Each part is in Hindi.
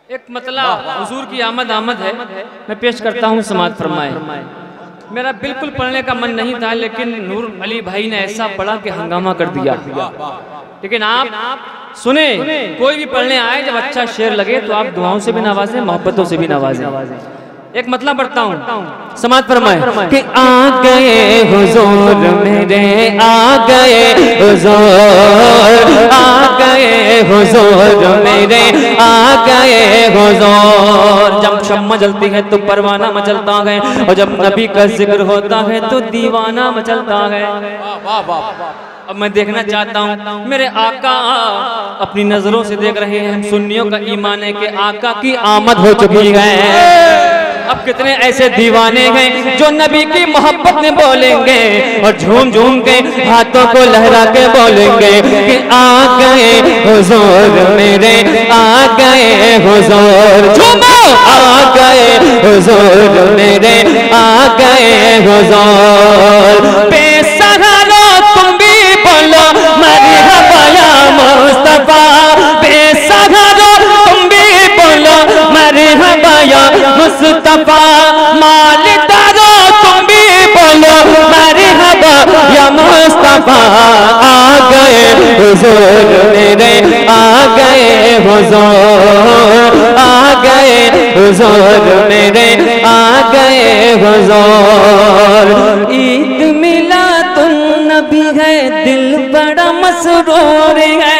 एक मतलब हुजूर की आमद है, मैं पेश करता हूँ, समाअत फरमाए। मेरा बिल्कुल पढ़ने का मन नहीं था, लेकिन नूर अली भाई ने ऐसा पढ़ा कि हंगामा कर दिया। लेकिन आप सुने, कोई भी पढ़ने आए, जब अच्छा शेर लगे तो आप दुआओं से भी नवाजें, मोहब्बतों से भी नवाजें। एक मतलब पढ़ता हूँ, समाअत फरमाए कि आ गए हुजूर मेरे, आ गए हुजूर, आ गए हुजूर मेरे, आ गए हुजूर। जब शम्मा जलती है तो परवाना मचलता है, और जब नबी का जिक्र होता है तो दीवाना मचलता है। अब मैं देखना चाहता हूँ, मेरे आका अपनी नजरों से देख रहे हैं। हम सुन्नियों का ईमान है कि आका की आमद हो चुकी है। अब कितने ऐसे दीवाने हैं जो नबी की मोहब्बत में बोलेंगे और झूम झूम के हाथों को लहरा के बोलेंगे कि आ गए हुजूर मेरे, आ गए हुजूर। झूमो, आ गए हुजूर मेरे, आ गए हुजूर। बेसहारा तुम भी बोलो मरहबा या मुस्तफा, बेसहारा तुम भी बोलो मरहबा या मुस्तफा। मालदारो तुम भी बोलो मरहबा या मुस्तफा। आ गए हुजूर मेरे, आ गए हुजूर, आ गए हुजूर मेरे, आ गए हुजूर। ईद मिलादुन नबी है, दिल बड़ा मसरूर है।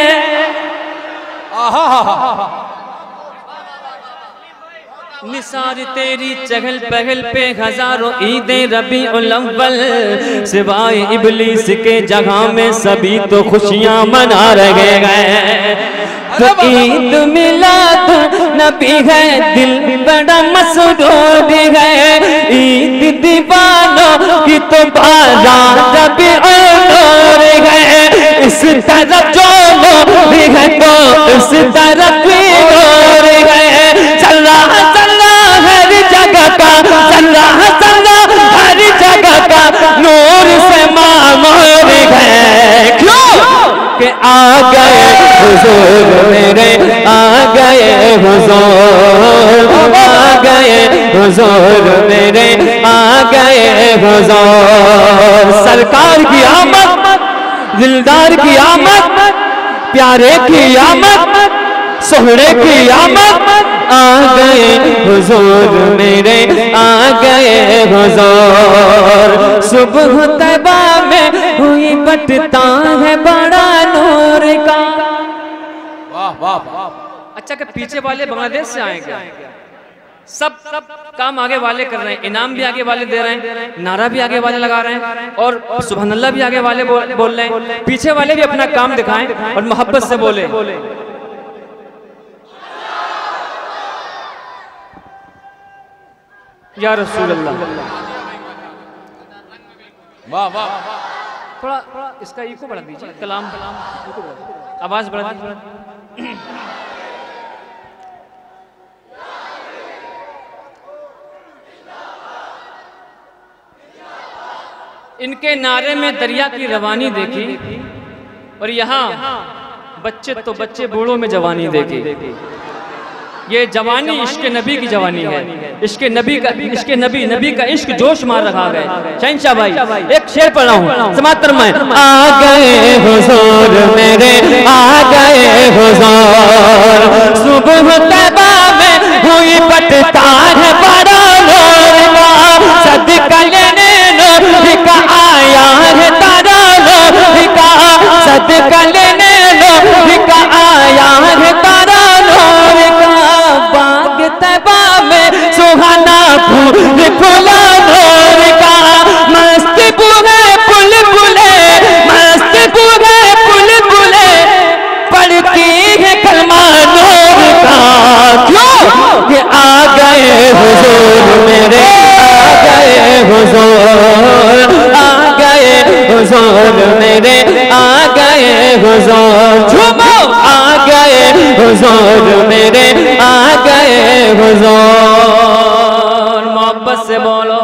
निसार तेरी चहल पहल पे हजारों ईदे रबीउल अव्वल, सिवाय इबलीस के जगह में सभी तो खुशियां मना रहे हैं। तो ईद मिलाद नबी है, दिल बड़ा मसरूर है। ईद दीवानों की तो बारात रबीउल है। इस तरफ जो लोग है तो इस तरफ भी नूर है। चल रहा हर जगह का, चल रहा हर जगह का, नूर से मामूर है। क्यों कि आ गए हुजूर मेरे, आ गए हुजूर, आ गए हुजूर मेरे, आ गए हुजूर। सरकार की आमद, दिलदार की आमद, प्यारे की आमद, सोहरे की आमद। आ गए हुजूर मेरे, आ गए हुजूर। सुबह तैबा में हुई बटता है बड़ा नूर का। वाह वाह वाह। अच्छा कि पीछे वाले बांग्लादेश से आए क्या? सब काम आगे वाले कर रहे हैं, इनाम भी आगे वाले दे रहे हैं, नारा भी आगे वाले लगा रहे हैं, और सुभानअल्लाह भी आगे वाले बोल रहे हैं। पीछे वाले भी अपना काम दिखाएं और मोहब्बत से बोले। या रसूल अल्लाह। वाह वाह। थोड़ा इसका इको बढ़ा दीजिए, कलाम आवाज बढ़ा दीजिए। इनके नारे में दरिया की रवानी देखी, और यहाँ बच्चे तो बच्चे, बूढ़ों में जवानी देखी। ये जवानी इश्क नबी की जवानी है। इश्क नबी का इश्क जोश मार रखा है। शहंशाह भाई एक शेर पढ़ा हूँ, समाअत फरमाए। आ गए हुजूर मेरे, आ गए हुजूर। सुबह तैबा में हुई बटता है बड़ा नूर का। सदका लेने नूर का आया है तारा नूर का। सदका लेने नूर का आया है तारा नूर का। बाग तैबा में सुहाना फूल फूला नूर का। मस्त बूढ़े पुल बुले, मस्त बूढ़े पुल बुले, पढ़ती है कलमा नूर का। क्यों कि आ गए हुजूर मेरे, आ गए हुजूर, आ गए हुजूर मेरे, आ गए हुजूर। झूमो, आ गए हुजूर मेरे, आ गए हुजूर। मोहब्बत से बोलो।